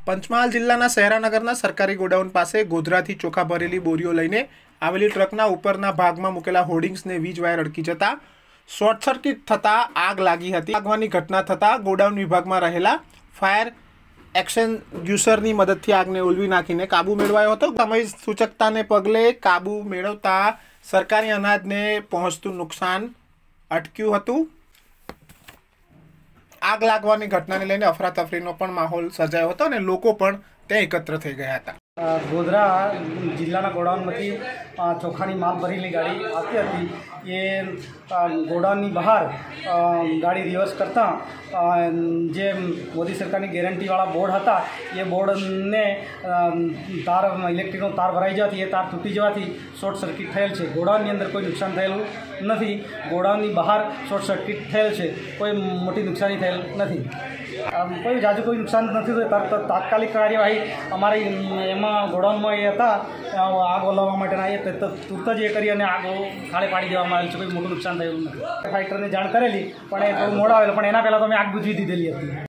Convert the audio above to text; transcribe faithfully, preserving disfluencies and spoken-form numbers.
પંચમહાલ જિલ્લાના શહેરાનગરના સરકારી ગોડાઉન પાસે ગોધરાથી ચોખા ભરેલી બોરીઓ લઈને આવેલી ટ્રકના ઉપરના ભાગમાં મૂકેલા હોર્ડિંગ્સને વીજ વાયર અડકી જતા શોર્ટ સર્કિટ થતાં આગ લાગી હતી। આગવાની ઘટના થતાં ગોડાઉન વિભાગમાં રહેલા ફાયર એક્સટિંગ્યુશરની મદદથી આગને ઉલવી નાખીને કાબુ મેળવાયો હતો। સમય સૂચકતાને પગલે કાબુ મેળવતા સરકારી અનાજને પહોંચતું નુકસાન અટક્યું હતું। आग लागवानी घटना ने लईने अफरातफरीनो पण माहौल सर्जायो हतो अने लोको पण त्यां एकत्र थई गया हता। गोधरा जिल्लाना गोडाउनमांथी ચોખાની माल भरेली गाड़ी आती थी। ये गोडाउननी बहार गाड़ी रिवर्स करता जे मोदी सरकारनी गेरंटीवाळा बोर्ड हता ये बोर्ड ने तार इलेक्ट्रिकनो तार भराई जवाथी ये तार तूटी जवाथी शॉर्ट सर्किट थयेल छे। गोडाउननी अंदर कोई नुकसान थयेलुं नथी। गोडाउननी बहार शॉर्ट सर्किट थयेल छे, कोई मोटी नुकसानी थयेल नथी। कोई जाजू कोई नुकसान नहीं थयुं। तात्कालिक कार्यवाही अमारी एमां गोडाउनमां ए हता आग ओलाववा माटेना ए तुरत ज ए करी अने आग खाड़े पाड़ी देवामां आवेल छे। कोई मोटुं नुकसान थयुं नथी। फाइटरने जाण करेली पण ए थोडुं मोडुं आवेल पण एना पहेला तो अमे आग बुझवी दीधेली हती।